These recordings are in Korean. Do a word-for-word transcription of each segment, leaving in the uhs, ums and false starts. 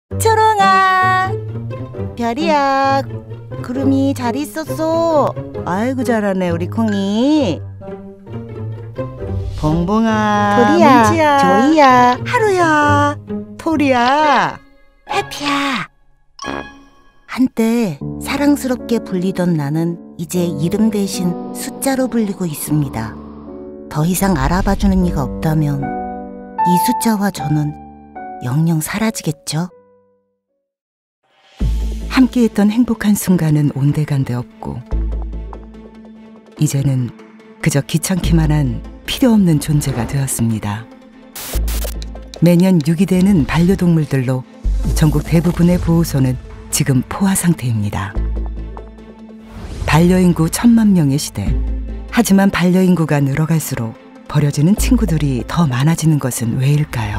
초롱아, 별이야, 구름이 잘 있었어. 아이고 잘하네 우리 콩이. 봉봉아, 도리야, 민지야, 조이야, 하루야, 토리야, 해피야. 한때 사랑스럽게 불리던 나는 이제 이름 대신 숫자로 불리고 있습니다. 더 이상 알아봐주는 이가 없다면 이 숫자와 저는 영영 사라지겠죠? 함께했던 행복한 순간은 온데간데 없고 이제는 그저 귀찮기만 한 필요 없는 존재가 되었습니다. 매년 유기되는 반려동물들로 전국 대부분의 보호소는 지금 포화 상태입니다. 반려인구 천만 명의 시대. 하지만 반려인구가 늘어갈수록 버려지는 친구들이 더 많아지는 것은 왜일까요?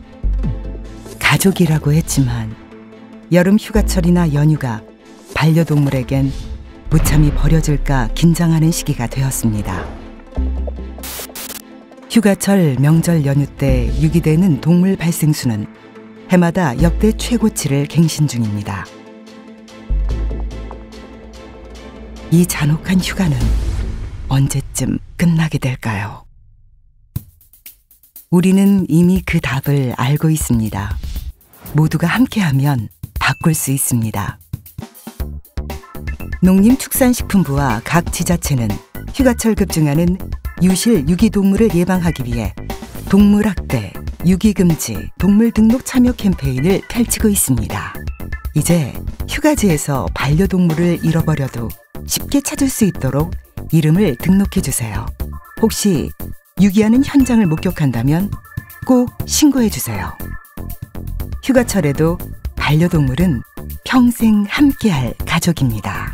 가족이라고 했지만 여름 휴가철이나 연휴가 반려동물에겐 무참히 버려질까 긴장하는 시기가 되었습니다. 휴가철, 명절 연휴 때 유기되는 동물 발생수는 해마다 역대 최고치를 갱신 중입니다. 이 잔혹한 휴가는 언제쯤 끝나게 될까요? 우리는 이미 그 답을 알고 있습니다. 모두가 함께하면 바꿀 수 있습니다. 농림축산식품부와 각 지자체는 휴가철 급증하는 유실 유기동물을 예방하기 위해 동물학대, 유기금지, 동물등록 참여 캠페인을 펼치고 있습니다. 이제 휴가지에서 반려동물을 잃어버려도 쉽게 찾을 수 있도록 이름을 등록해주세요. 혹시 유기하는 현장을 목격한다면 꼭 신고해주세요. 휴가철에도 반려동물은 평생 함께할 가족입니다.